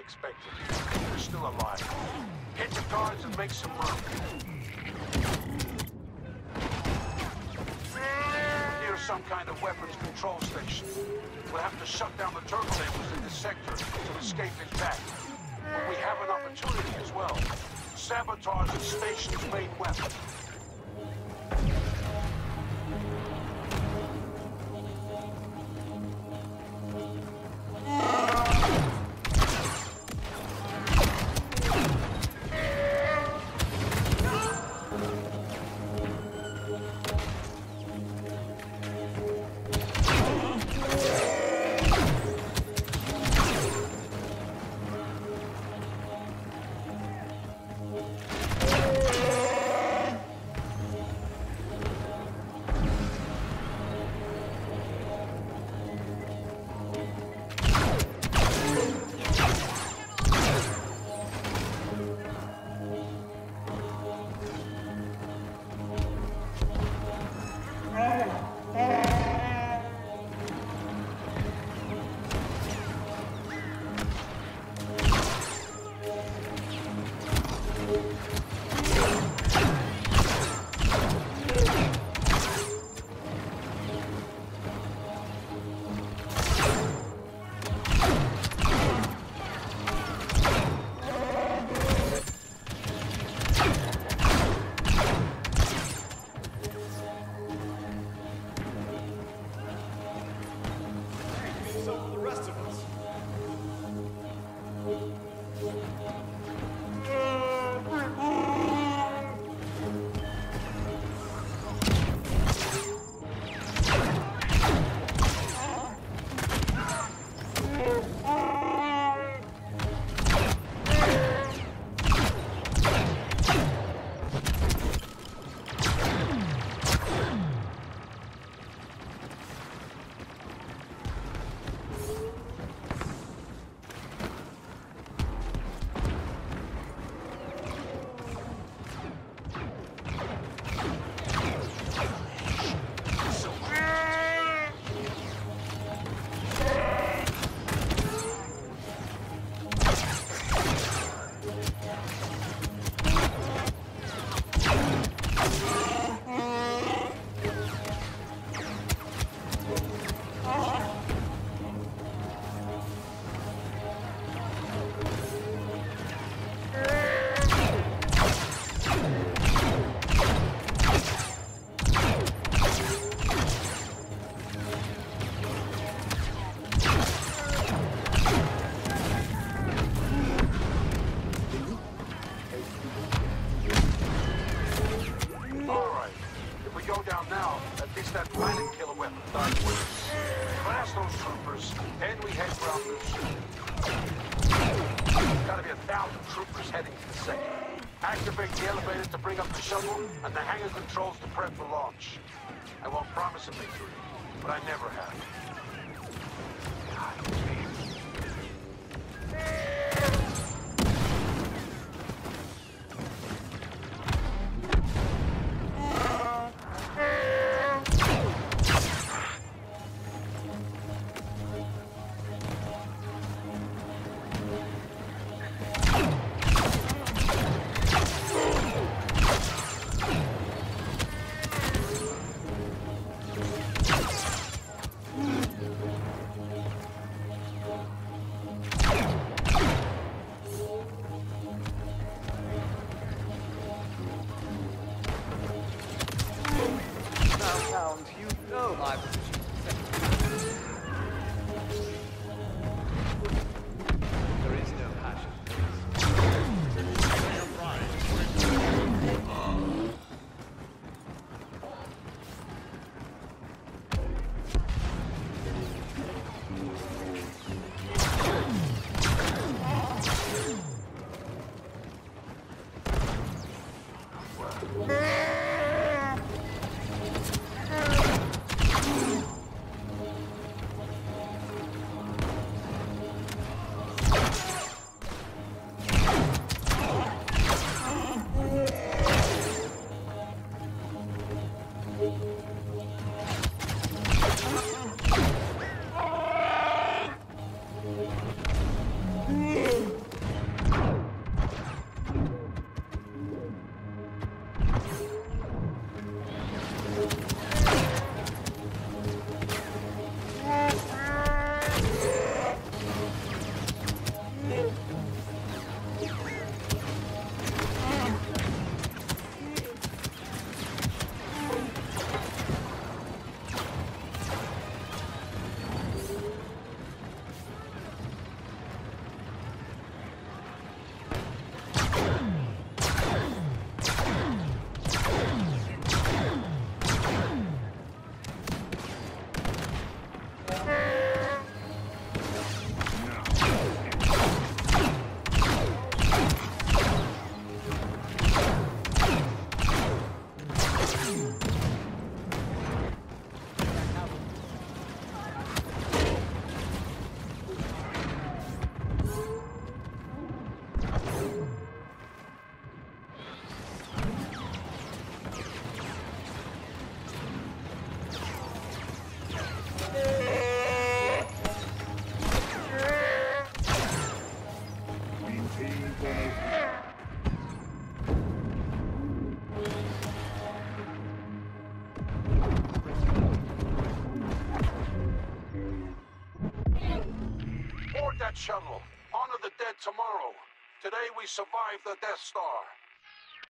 expected. You're still alive. Hit the guards and make some room. Near some kind of weapons control station. We'll have to shut down the turbolavers in this sector to escape impact. But we have an opportunity as well. Sabotage the station's main weapon. Blast those troopers, and we head for Gotta be 1,000 troopers heading to the sector. Activate the elevators to bring up the shuttle, and the hangar controls to prep for launch. I won't promise a victory, but I never have. You know my position. There is no passion. Board that shuttle. Honor the dead tomorrow. Today we survived the Death Star.